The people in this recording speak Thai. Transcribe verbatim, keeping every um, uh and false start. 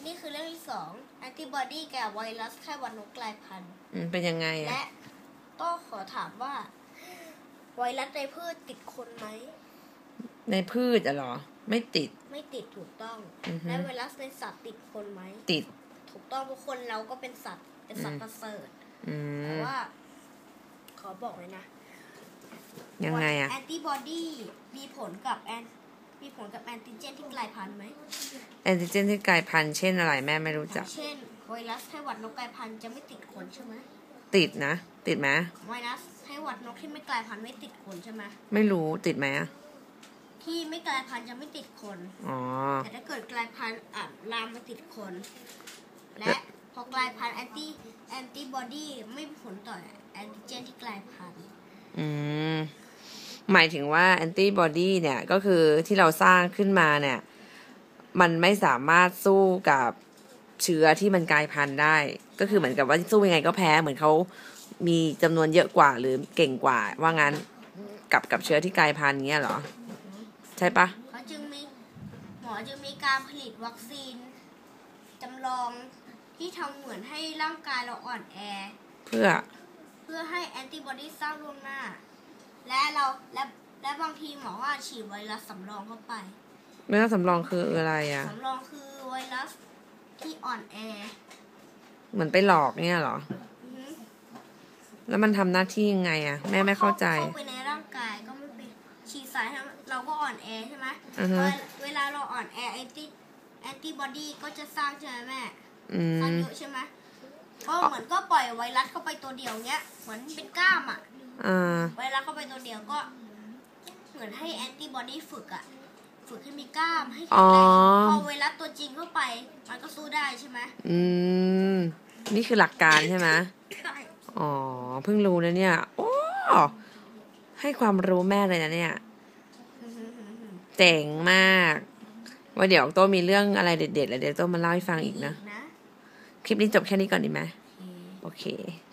นี่คือเรื่องที่สองแอนติบอดีแก่ไวรัสไข้หวัดนกกลายพันธุ์อืมเป็นยังไงอะและต้องขอถามว่าไวรัสในพืชติดคนไหมในพืชอะเหรอไม่ติดไม่ติดถูกต้องและไวรัสในสัตว์ติดคนไหมติดถูกต้องเพราะคนเราก็เป็นสัตว์เป็นสัตว์ประเสริฐแต่ว่าขอบอกเลยนะยังไงอะแอนติบอดีมีผลกับแอนมีผลกับแอนติเจนที่กลายพันธุ์ไหมแอนติเจนที่กลายพันธุ์เช่นอะไรแม่ไม่รู้จักเช่นไวรัสไข้หวัดนกกลายพันธุ์จะไม่ติดคนใช่ไหมติดนะติดไหมไวรัสไข้หวัดนกที่ไม่กลายพันธุ์ไม่ติดคนใช่ไหมไม่รู้ติดไหมอะที่ไม่กลายพันธุ์จะไม่ติดคนอ๋อแต่ถ้าเกิดกลายพันธุ์อาจลามมาติดคนและพอกลายพันธุ์แอนตี้แอนติบอดีไม่มีผลต่อแอนติเจนที่กลายพันธุ์อืมหมายถึงว่าแอนติบอดีเนี่ยก็คือที่เราสร้างขึ้นมาเนี่ยมันไม่สามารถสู้กับเชื้อที่มันกลายพันธุ์ได้ก็คือเหมือนกับว่าสู้ยังไงก็แพ้เหมือนเขามีจำนวนเยอะกว่าหรือเก่งกว่าว่างั้นกับกับเชื้อที่กลายพันธุ์เงี้ยเหรอใช่ปะเขาจึงมีหมอจึงมีการผลิตวัคซีนจำลองที่ทำเหมือนให้ร่างกายเราอ่อนแอเพื่อเพื่อให้แอนติบอดีสร้างล่วงหน้าและเราและและบางทีหมอว่าฉีดไวรัสสำรองเข้าไปไวรัสสำรองคืออะไรอะสำรองคือไวรัสที่อ่อนแอเหมือนไปหลอกเนี่ยเหรอแล้วมันทำหน้าที่ยังไงอะแม่ไม่เข้าใจเข้าไปในร่างกายก็ไม่เป็นฉีดสายเราก็อ่อนแอใช่ไหมเวลาเราอ่อนแอแอนติแอนติบอดีก็จะสร้างใช่ไหมแม่สร้างเยอะใช่ไหมก็เหมือนก็ปล่อยไวรัสเข้าไปตัวเดียวเนี้ยเหมือนเป็นกล้ามอ่ะไวรัสเข้าไปตัวเดียวก็เหมือนให้แอนติบอดีฝึกอ่ะฝึกให้มีกล้ามให้แข็งแรงพอไวรัสตัวจริงเข้าไปมันก็สู้ได้ใช่ไหมอืมนี่คือหลักการใช่ไหมใช่อ๋อเพิ่งรู้นะเนี่ยโอ้ให้ความรู้แม่เลยนะเนี่ยเจ๋งมากว่าเดี๋ยวโต้มีเรื่องอะไรเด็ดๆแล้วเดี๋ยวโต้มาเล่าให้ฟังอีกนะคลิปนี้จบแค่นี้ก่อนดีไหมโอเค